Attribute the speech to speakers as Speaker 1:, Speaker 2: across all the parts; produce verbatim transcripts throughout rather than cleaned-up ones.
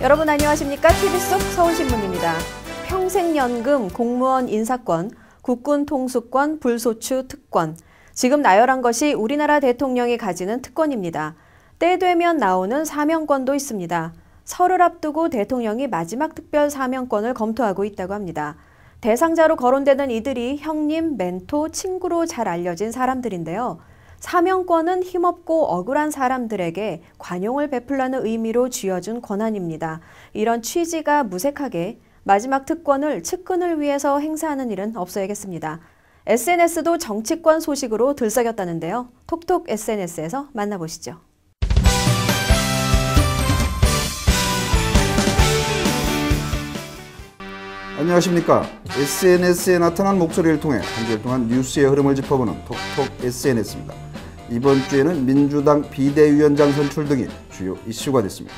Speaker 1: 여러분 안녕하십니까? 티비 속 서울신문입니다. 평생연금, 공무원 인사권, 국군 통수권, 불소추 특권. 지금 나열한 것이 우리나라 대통령이 가지는 특권입니다. 때 되면 나오는 사명권도 있습니다. 설을 앞두고 대통령이 마지막 특별 사명권을 검토하고 있다고 합니다. 대상자로 거론되는 이들이 형님, 멘토, 친구로 잘 알려진 사람들인데요. 사명권은 힘없고 억울한 사람들에게 관용을 베풀라는 의미로 쥐어준 권한입니다. 이런 취지가 무색하게 마지막 특권을 측근을 위해서 행사하는 일은 없어야겠습니다. 에스엔에스도 정치권 소식으로 들썩였다는데요. 톡톡 에스엔에스에서 만나보시죠.
Speaker 2: 안녕하십니까. 에스엔에스에 나타난 목소리를 통해 한 주일 동안 뉴스의 흐름을 짚어보는 톡톡 에스엔에스입니다. 이번 주에는 민주당 비대위원장 선출 등이 주요 이슈가 됐습니다.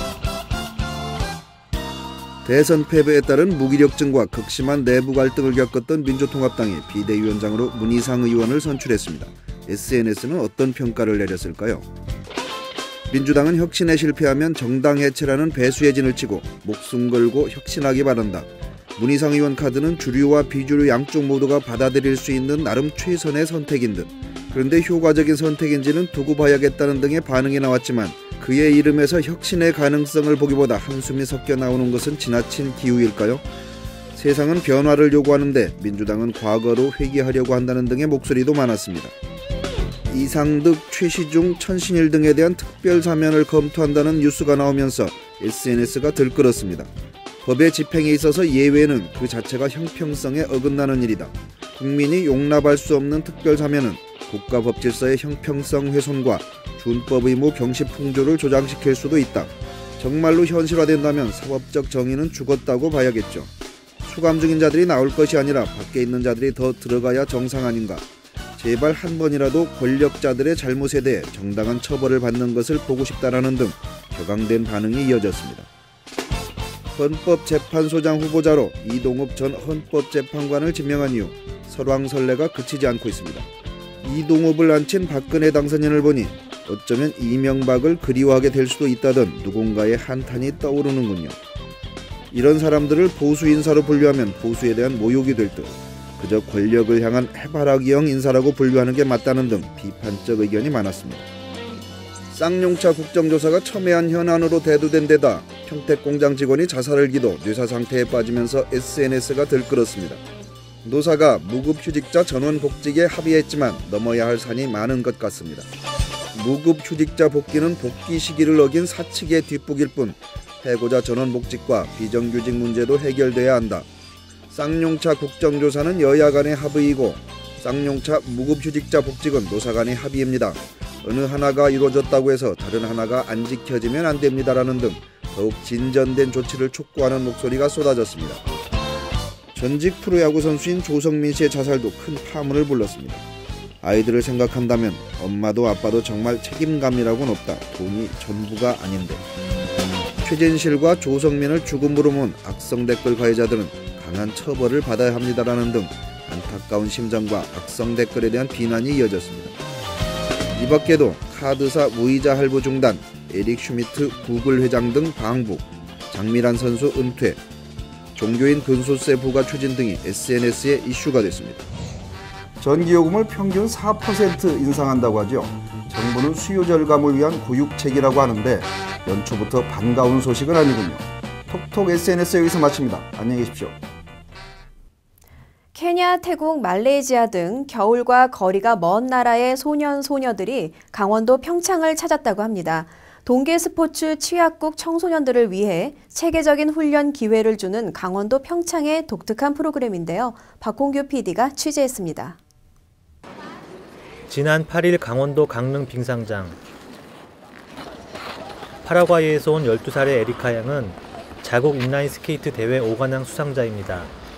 Speaker 2: 대선 패배에 따른 무기력증과 극심한 내부 갈등을 겪었던 민주통합당이 비대위원장으로 문희상 의원을 선출했습니다. 에스엔에스는 어떤 평가를 내렸을까요? 민주당은 혁신에 실패하면 정당 해체라는 배수의 진을 치고 목숨 걸고 혁신하기 바란다. 문희상 의원 카드는 주류와 비주류 양쪽 모두가 받아들일 수 있는 나름 최선의 선택인 듯. 그런데 효과적인 선택인지는 두고 봐야겠다는 등의 반응이 나왔지만 그의 이름에서 혁신의 가능성을 보기보다 한숨이 섞여 나오는 것은 지나친 기우일까요? 세상은 변화를 요구하는데 민주당은 과거로 회귀하려고 한다는 등의 목소리도 많았습니다. 이상득, 최시중, 천신일 등에 대한 특별 사면을 검토한다는 뉴스가 나오면서 에스엔에스가 들끓었습니다. 법의 집행에 있어서 예외는 그 자체가 형평성에 어긋나는 일이다. 국민이 용납할 수 없는 특별 사면은 국가법질서의 형평성 훼손과 준법 의무 병시풍조를 조장시킬 수도 있다. 정말로 현실화된다면 사법적 정의는 죽었다고 봐야겠죠. 수감 중인 자들이 나올 것이 아니라 밖에 있는 자들이 더 들어가야 정상 아닌가. 제발 한 번이라도 권력자들의 잘못에 대해 정당한 처벌을 받는 것을 보고 싶다라는 등 격앙된 반응이 이어졌습니다. 헌법재판소장 후보자로 이동욱 전 헌법재판관을 지명한 이후 설왕설래가 그치지 않고 있습니다. 이동욱을 앉힌 박근혜 당선인을 보니 어쩌면 이명박을 그리워하게 될 수도 있다던 누군가의 한탄이 떠오르는군요. 이런 사람들을 보수 인사로 분류하면 보수에 대한 모욕이 될 듯 그저 권력을 향한 해바라기형 인사라고 분류하는 게 맞다는 등 비판적 의견이 많았습니다. 쌍용차 국정조사가 첨예한 현안으로 대두된 데다 평택공장 직원이 자살을 기도 뇌사 상태에 빠지면서 에스엔에스가 들끓었습니다. 노사가 무급휴직자 전원 복직에 합의했지만 넘어야 할 산이 많은 것 같습니다. 무급휴직자 복귀는 복귀 시기를 어긴 사측의 뒷북일 뿐 해고자 전원 복직과 비정규직 문제도 해결돼야 한다. 쌍용차 국정조사는 여야 간의 합의이고 쌍용차 무급휴직자 복직은 노사 간의 합의입니다. 어느 하나가 이루어졌다고 해서 다른 하나가 안 지켜지면 안 됩니다라는 등 더욱 진전된 조치를 촉구하는 목소리가 쏟아졌습니다. 전직 프로야구 선수인 조성민 씨의 자살도 큰 파문을 불렀습니다. 아이들을 생각한다면 엄마도 아빠도 정말 책임감이라고는 없다. 돈이 전부가 아닌데. 최진실과 조성민을 죽음으로 몬 악성 댓글 가해자들은 강한 처벌을 받아야 합니다라는 등 안타까운 심정과 악성 댓글에 대한 비난이 이어졌습니다. 이 밖에도 카드사 무이자 할부 중단, 에릭 슈미트 구글 회장 등 방북, 장미란 선수 은퇴, 종교인 근소세 부과 추진 등이 에스엔에스에 이슈가 됐습니다. 전기요금을 평균 사 퍼센트 인상한다고 하죠. 정부는 수요 절감을 위한 구육책이라고 하는데 연초부터 반가운 소식은 아니군요. 톡톡 에스엔에스 여기서 마칩니다. 안녕히 계십시오.
Speaker 1: 케냐, 태국, 말레이시아 등 겨울과 거리가 먼 나라의 소년, 소녀들이 강원도 평창을 찾았다고 합니다. 동계 스포츠 취약국 청소년들을 위해 체계적인 훈련 기회를 주는 강원도 평창의 독특한 프로그램인데요. 박홍규 피디가 취재했습니다.
Speaker 3: 지난 팔 일 강원도 강릉 빙상장. 파라과이에서 온 열두 살의 에리카 양은 자국 인라인 스케이트 대회 오 관왕 수상자입니다.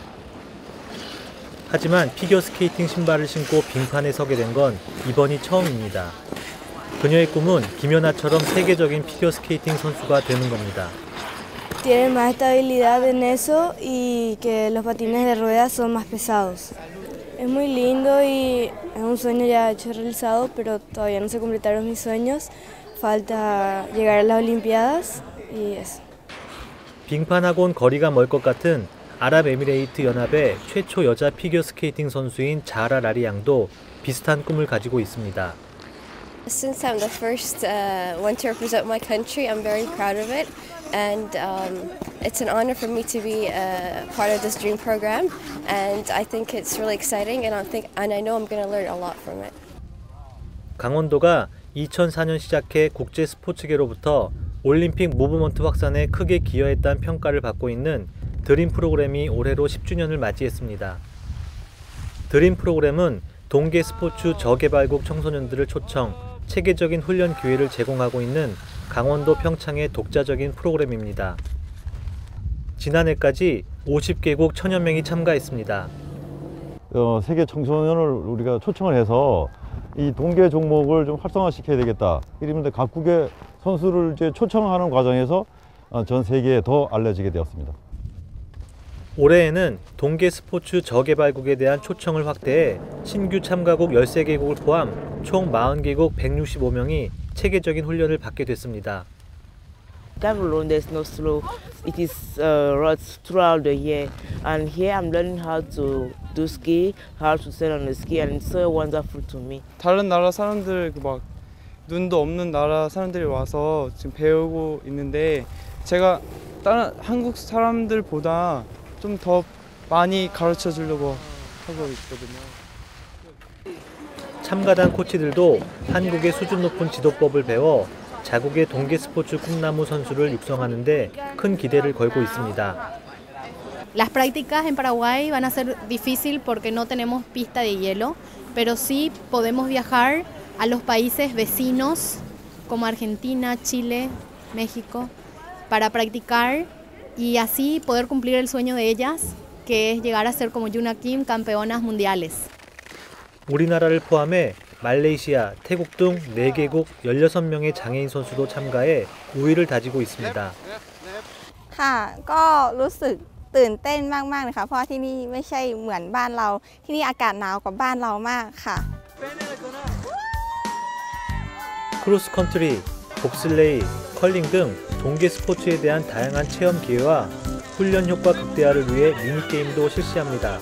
Speaker 3: 하지만 피겨스케이팅 신발을 신고 빙판에 서게 된 건 이번이 처음입니다. 그녀의 꿈은 김연아처럼 세계적인 피겨스케이팅 선수가 되는 겁니다.
Speaker 4: Tienen más estabilidad en eso y que los patines de ruedas son más pesados. Es muy lindo y es un sueño ya hecho realizado, pero todavía no se completaron mis sueños. Falta llegar a las Olimpiadas y eso.
Speaker 3: 빙판하고는 거리가 멀 것 같은 아랍에미레이트 연합의 최초 여자 피겨스케이팅 선수인 자하라 라리 양도 비슷한 꿈을 가지고 있습니다.
Speaker 5: Since I'm the first uh, one to represent my country, I'm very proud of it, and um, it's an honor for me to be a part of this dream program. And I think it's really exciting, and I think, and I know I'm going to learn a lot from it.
Speaker 3: 강원도가 이천사 년 시작해 국제 스포츠계로부터 올림픽 무브먼트 확산에 크게 기여했다는 평가를 받고 있는 드림 프로그램이 올해로 십 주년을 맞이했습니다. 드림 프로그램은 동계 스포츠 저개발국 청소년들을 초청, 체계적인 훈련 기회를 제공하고 있는 강원도 평창의 독자적인 프로그램입니다. 지난해까지 오십 개국 천여 명이 참가했습니다.
Speaker 6: 어, 세계 청소년을 우리가 초청을 해서 이 동계 종목을 좀 활성화시켜야 되겠다. 이러면 각국의 선수를 이제 초청하는 과정에서 전 세계에 더 알려지게 되었습니다.
Speaker 3: 올해에는 동계 스포츠 저개발국에 대한 초청을 확대해 신규 참가국 열세 개국을 포함 총 사십 개국 백육십오 명이 체계적인 훈련을 받게 됐습니다.
Speaker 7: Cameroon, there's no slow. It is uh, roads throughout the year, and here I'm learning how to do ski, how to stand on the ski, and it's so wonderful to me.
Speaker 8: 다른 나라 사람들 막 눈도 없는 나라 사람들이 와서 지금 배우고 있는데 제가 다른 한국 사람들보다 좀 더 많이 가르쳐 주려고 하고 있거든요.
Speaker 3: 참가단 코치들도 한국의 수준 높은 지도법을 배워 자국의 동계 스포츠 꿈나무 선수를 육성하는 데 큰 기대를 걸고 있습니다.
Speaker 9: Las prácticas en Paraguay van a ser difícil porque no tenemos pista de hielo, pero sí podemos viajar a los países vecinos como Argentina, Chile, México para practicar y así poder cumplir el sueño de ellas, que es llegar a ser como Yuna Kim campeonas mundiales.
Speaker 3: 우리나라를 포함해 말레이시아, 태국 등 네 개국 열여섯 명의 장애인 선수도 참가해 우위를 다지고 있습니다.
Speaker 10: ค่ะก็รู้สึกตื่นเต้นมากๆนะคะเพราะที่นี่ไม่ใช่เหมือนบ้านเราที่นี่อากาศหนาวกว่าบ้านเรามากค่ะ
Speaker 3: 크로스컨트리, 봅슬레이, 컬링 등 동계 스포츠에 대한 다양한 체험 기회와 훈련 효과 극대화를 위해 미니게임도 실시합니다.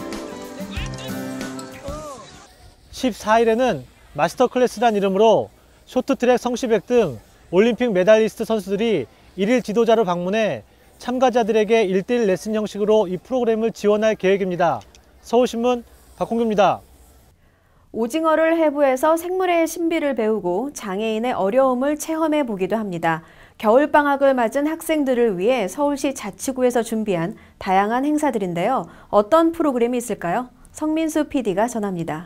Speaker 3: 십사 일에는 마스터 클래스란 이름으로 쇼트트랙 성시백 등 올림픽 메달리스트 선수들이 일일 지도자로 방문해 참가자들에게 일 대일 레슨 형식으로 이 프로그램을 지원할 계획입니다. 서울신문 박홍규입니다.
Speaker 1: 오징어를 해부해서 생물의 신비를 배우고 장애인의 어려움을 체험해 보기도 합니다. 겨울방학을 맞은 학생들을 위해 서울시 자치구에서 준비한 다양한 행사들인데요. 어떤 프로그램이 있을까요? 성민수 피디가 전합니다.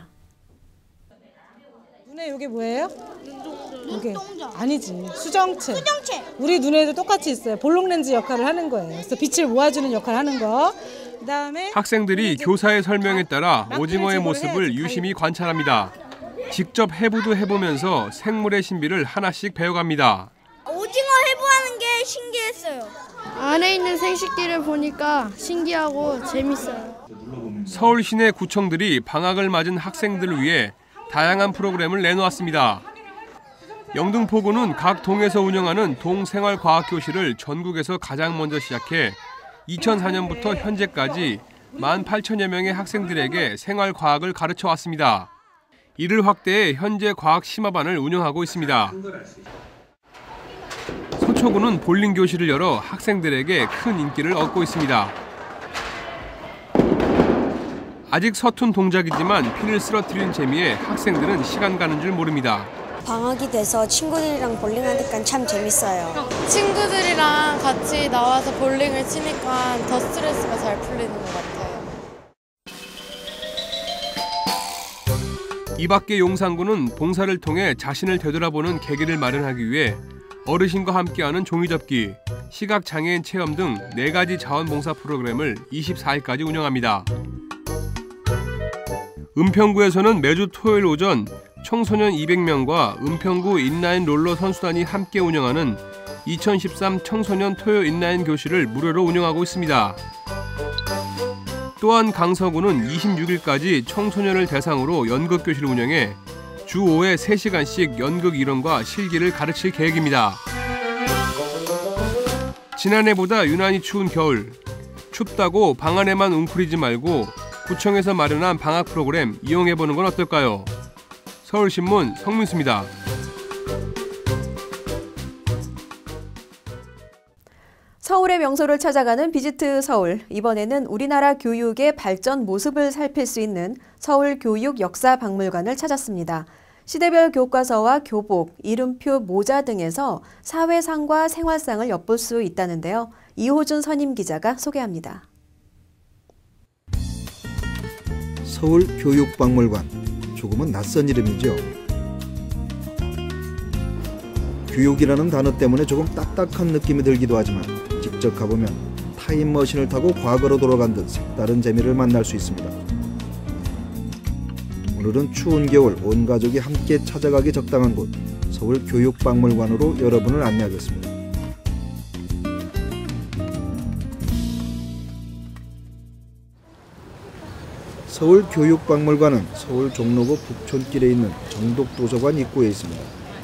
Speaker 11: 눈에 이게 뭐예요? 이게 아니지. 수정체. 수정체. 우리 눈에도 똑같이 있어요. 볼록렌즈 역할을 하는 거예요. 그래서 빛을 모아주는 역할을 하는 거. 그다음에
Speaker 12: 학생들이 교사의 설명에 따라 오징어의 모습을 유심히 관찰합니다. 직접 해부도 해보면서 생물의 신비를 하나씩 배워갑니다.
Speaker 13: 오징어 해부하는 게 신기했어요.
Speaker 14: 안에 있는 생식기를 보니까 신기하고 재밌어요.
Speaker 12: 서울 시내 구청들이 방학을 맞은 학생들을 위해 다양한 프로그램을 내놓았습니다. 영등포구는 각 동에서 운영하는 동생활과학교실을 전국에서 가장 먼저 시작해 이천사 년부터 현재까지 만 팔천여 명의 학생들에게 생활과학을 가르쳐 왔습니다. 이를 확대해 현재 과학 심화반을 운영하고 있습니다. 서초구는 볼링 교실을 열어 학생들에게 큰 인기를 얻고 있습니다. 아직 서툰 동작이지만 피를 쓰러뜨리는 재미에 학생들은 시간 가는 줄 모릅니다.
Speaker 15: 방학이 돼서 친구들이랑 볼링하니까 참 재밌어요.
Speaker 14: 친구들이랑 같이 나와서 볼링을 치니까 더 스트레스가 잘 풀리는 것 같아요.
Speaker 12: 이 밖에 용산구는 봉사를 통해 자신을 되돌아보는 계기를 마련하기 위해 어르신과 함께하는 종이접기, 시각장애인 체험 등 네 가지 자원봉사 프로그램을 이십사 일까지 운영합니다. 은평구에서는 매주 토요일 오전 청소년 이백 명과 은평구 인라인 롤러 선수단이 함께 운영하는 이천십삼 청소년 토요 인라인 교실을 무료로 운영하고 있습니다. 또한 강서구는 이십육 일까지 청소년을 대상으로 연극교실을 운영해 주 오 회 세 시간씩 연극 이론과 실기를 가르칠 계획입니다. 지난해보다 유난히 추운 겨울. 춥다고 방 안에만 웅크리지 말고 구청에서 마련한 방학 프로그램 이용해보는 건 어떨까요? 서울신문 성민수입니다.
Speaker 1: 서울의 명소를 찾아가는 비지트 서울. 이번에는 우리나라 교육의 발전 모습을 살필 수 있는 서울교육역사박물관을 찾았습니다. 시대별 교과서와 교복, 이름표, 모자 등에서 사회상과 생활상을 엿볼 수 있다는데요. 이호준 선임 기자가 소개합니다.
Speaker 2: 서울교육박물관. 조금은 낯선 이름이죠. 교육이라는 단어 때문에 조금 딱딱한 느낌이 들기도 하지만 직접 가보면 타임머신을 타고 과거로 돌아간 듯 색다른 재미를 만날 수 있습니다. 오늘은 추운 겨울 온 가족이 함께 찾아가기 적당한 곳 서울교육박물관으로 여러분을 안내하겠습니다. 서울교육박물관은 서울 종로구 북촌길에 있는 정독도서관 입구에 있습니다.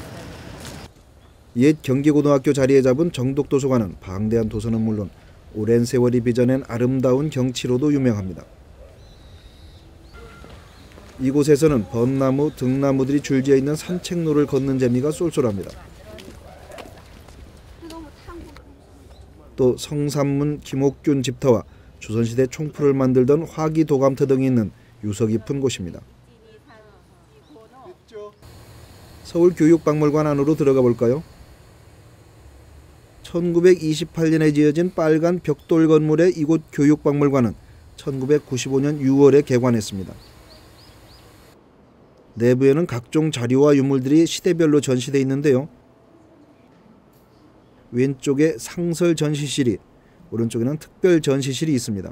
Speaker 2: 옛 경기고등학교 자리에 잡은 정독도서관은 방대한 도서는 물론 오랜 세월이 빚어낸 아름다운 경치로도 유명합니다. 이곳에서는 벚나무, 등나무들이 줄지어 있는 산책로를 걷는 재미가 쏠쏠합니다. 또 성삼문 김옥균 집터와 조선시대 총풀을 만들던 화기도감터 등이 있는 유서 깊은 곳입니다. 서울교육박물관 안으로 들어가 볼까요? 천구백이십팔 년에 지어진 빨간 벽돌 건물의 이곳 교육박물관은 천구백구십오 년 유월에 개관했습니다. 내부에는 각종 자료와 유물들이 시대별로 전시되어 있는데요. 왼쪽에 상설 전시실이, 오른쪽에는 특별 전시실이 있습니다.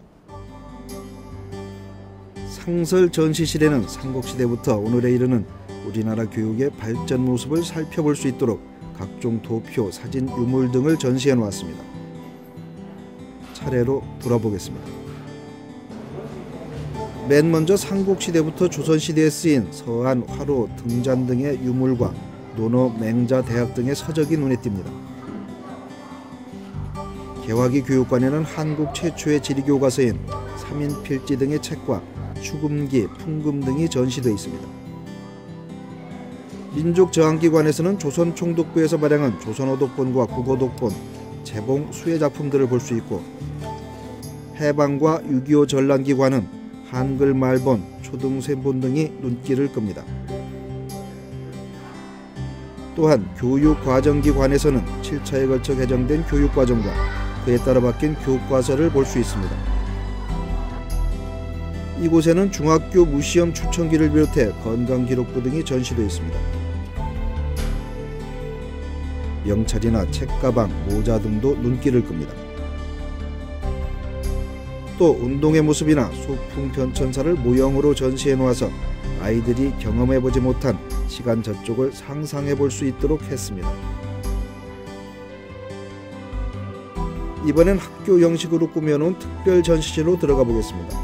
Speaker 2: 상설 전시실에는 삼국시대부터 오늘에 이르는 우리나라 교육의 발전 모습을 살펴볼 수 있도록 각종 도표, 사진, 유물 등을 전시해 놓았습니다. 차례로 돌아보겠습니다. 맨 먼저 삼국시대부터 조선시대에 쓰인 서한, 화로, 등잔 등의 유물과 논어, 맹자, 대학 등의 서적이 눈에 띕니다. 개화기 교육관에는 한국 최초의 지리교과서인 삼인필지 등의 책과 추금기, 풍금 등이 전시되어 있습니다. 민족저항기관에서는 조선총독부에서 발행한 조선어독본과 국어독본, 재봉, 수혜 작품들을 볼 수 있고, 해방과 육이오 전란기관은 한글 말본, 초등생본 등이 눈길을 끕니다. 또한 교육과정기관에서는 칠 차에 걸쳐 개정된 교육과정과 그에 따라 바뀐 교과서를 볼 수 있습니다. 이곳에는 중학교 무시험 추천기를 비롯해 건강기록부 등이 전시되어 있습니다. 명찰이나 책가방, 모자 등도 눈길을 끕니다. 또 운동의 모습이나 소풍 변천사를 모형으로 전시해 놓아서 아이들이 경험해보지 못한 시간 저쪽을 상상해 볼 수 있도록 했습니다. 이번엔 학교 형식으로 꾸며놓은 특별 전시실로 들어가 보겠습니다.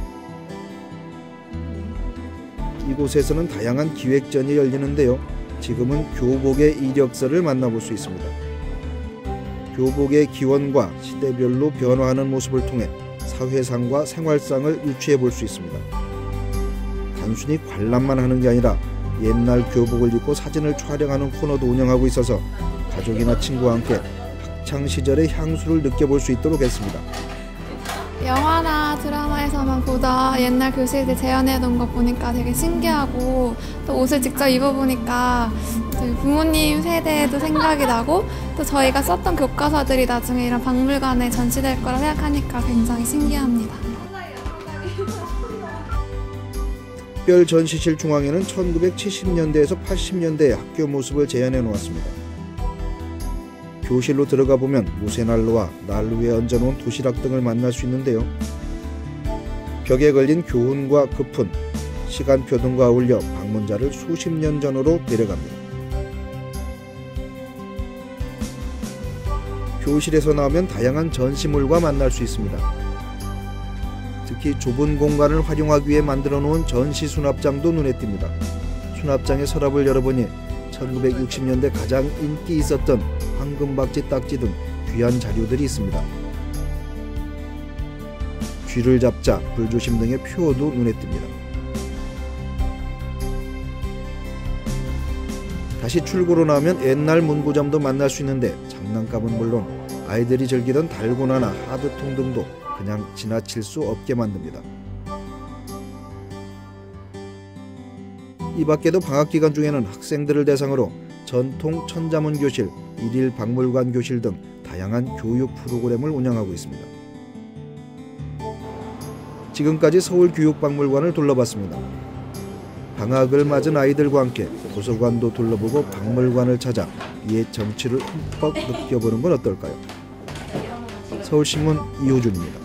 Speaker 2: 이곳에서는 다양한 기획전이 열리는데요. 지금은 교복의 이력서를 만나볼 수 있습니다. 교복의 기원과 시대별로 변화하는 모습을 통해 사회상과 생활상을 유추해 볼 수 있습니다. 단순히 관람만 하는 게 아니라 옛날 교복을 입고 사진을 촬영하는 코너도 운영하고 있어서 가족이나 친구와 함께 학창시절의 향수를 느껴볼 수 있도록 했습니다.
Speaker 16: 영화나 드라마에서만 보다 옛날 교실들 재현해놓은 거 보니까 되게 신기하고, 또 옷을 직접 입어보니까 부모님 세대에도 생각이 나고, 또 저희가 썼던 교과서들이 나중에 이런 박물관에 전시될 거라 생각하니까 굉장히 신기합니다.
Speaker 2: 특별 전시실 중앙에는 천구백칠십 년대에서 팔십 년대의 학교 모습을 재현해 놓았습니다. 교실로 들어가 보면 무쇠난로와 난로 위에 얹어놓은 도시락 등을 만날 수 있는데요. 벽에 걸린 교훈과 급훈, 시간표 등과 어울려 방문자를 수십 년 전으로 데려갑니다. 교실에서 나오면 다양한 전시물과 만날 수 있습니다. 특히 좁은 공간을 활용하기 위해 만들어 놓은 전시 수납장도 눈에 띕니다. 수납장의 서랍을 열어보니 천구백육십 년대 가장 인기 있었던 황금박지 딱지 등 귀한 자료들이 있습니다. 쥐를 잡자, 불조심 등의 표어도 눈에 띕니다. 다시 출고로 나오면 옛날 문구점도 만날 수 있는데 장난감은 물론 아이들이 즐기던 달고나나 하드통 등도 그냥 지나칠 수 없게 만듭니다. 이 밖에도 방학기간 중에는 학생들을 대상으로 전통 천자문 교실, 일일 박물관 교실 등 다양한 교육 프로그램을 운영하고 있습니다. 지금까지 서울교육박물관을 둘러봤습니다. 방학을 맞은 아이들과 함께 도서관도 둘러보고 박물관을 찾아 이의 정취를 흠뻑 느껴보는 건 어떨까요? 서울신문 이호준입니다.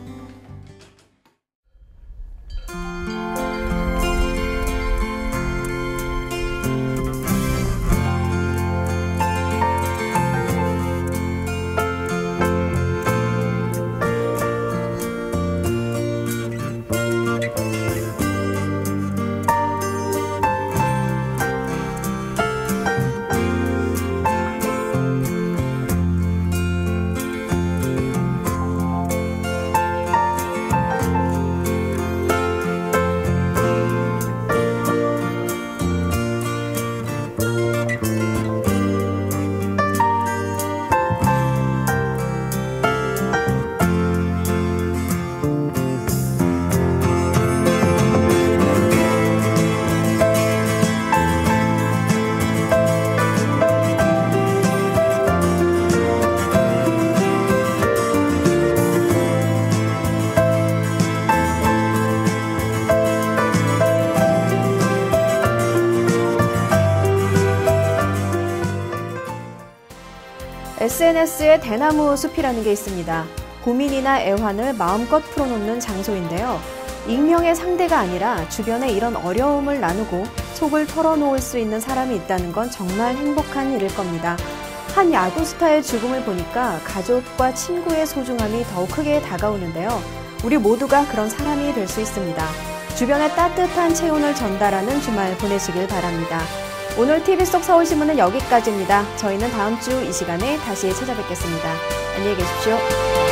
Speaker 1: 에스엔에스에 대나무 숲이라는 게 있습니다. 고민이나 애환을 마음껏 풀어놓는 장소인데요. 익명의 상대가 아니라 주변에 이런 어려움을 나누고 속을 털어놓을 수 있는 사람이 있다는 건 정말 행복한 일일 겁니다. 한 야구 스타의 죽음을 보니까 가족과 친구의 소중함이 더욱 크게 다가오는데요. 우리 모두가 그런 사람이 될 수 있습니다. 주변에 따뜻한 체온을 전달하는 주말 보내시길 바랍니다. 오늘 티비 속 서울신문은 여기까지입니다. 저희는 다음 주 이 시간에 다시 찾아뵙겠습니다. 안녕히 계십시오.